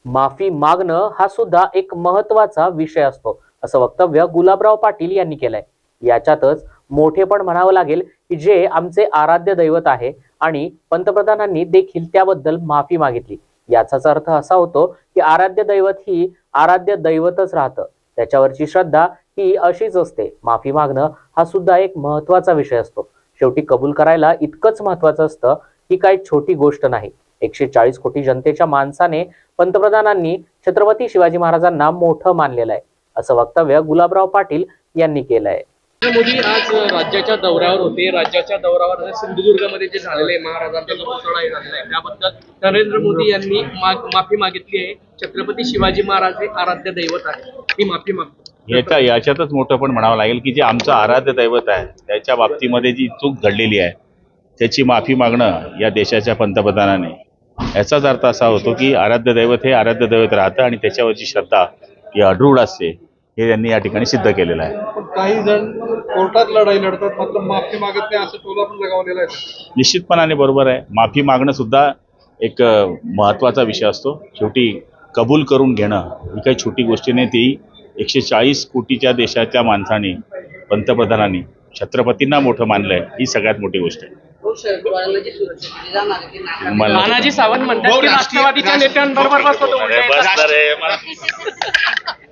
माफी मागणं हा सुद्धा एक महत्वाचा विषय असतो, असं वक्तव्य गुलाबराव पाटील यांनी केलंय। याच्यातच मोठेपण म्हणावं लागेल की जे आमचे आराध्य दैवत आहे आणि पंतप्रधानांनी देखील त्याबद्दल माफी मागितली। याचाच अर्थ असा होतो की आराध्य दैवत ही आराध्य दैवतच राहतं, त्याच्यावरची श्रद्धा ही अशीच असते। माफी मागणं हा सुद्धा एक महत्वाचा विषय असतो। शेवटी कबूल करायला इतकंच महत्वाचं असतं ही काही छोटी गोष्ट नाही। 140 कोटी जनतेच्या माणसाने पंतप्रधानांनी छत्रपती शिवाजी महाराजांना मोठं मानलेलं आहे, असं वक्तव्य गुलाबराव पाटील यांनी केलंय। मोदी आज राज्याच्या दौऱ्यावर होते। राज्याच्या दौऱ्यावर सिंधुदुर्गमध्ये जे झालेले महाराजांचा जो पुतळा झालेला आहे त्याबद्दल नरेंद्र मोदी यांनी माफी मागितली आहे। छत्रपती शिवाजी महाराज हे आराध्य दैवत आहे, ही माफी मागतो। याच्यातच मोठं पण म्हणावं लागेल की जे आमचं आराध्य दैवत आहे त्याच्या बाबतीमध्ये जी चूक घडलेली आहे त्याची माफी मागणं या देशाच्या पंतप्रधानाने, याचाच अर्थ असा होतो की आराध्य दैवत हे आराध्य दैवत राहतं आणि त्याच्यावरची श्रद्धा ही अढूळ असते, हे त्यांनी या ठिकाणी सिद्ध केलेलं आहे। पण काही जण कोर्टात लढाई लढतात मात्र माफी मागत नाही असं टोला पण लगावलेला आहे। निश्चितपणाने बरोबर आहे, माफी मागणं सुद्धा एक महत्त्वाचा विषय असतो। शेवटी कबूल करून घेणं ही काही छोटी गोष्टी नाही, ती 140 कोटीच्या देशाच्या माणसाने पंतप्रधानांनी छत्रपतींना मोठं मानलंय, ही सगळ्यात मोठी गोष्ट आहे। तानाजी सावंत म्हणतात की राष्ट्रवादीच्या नेत्यांबरोबर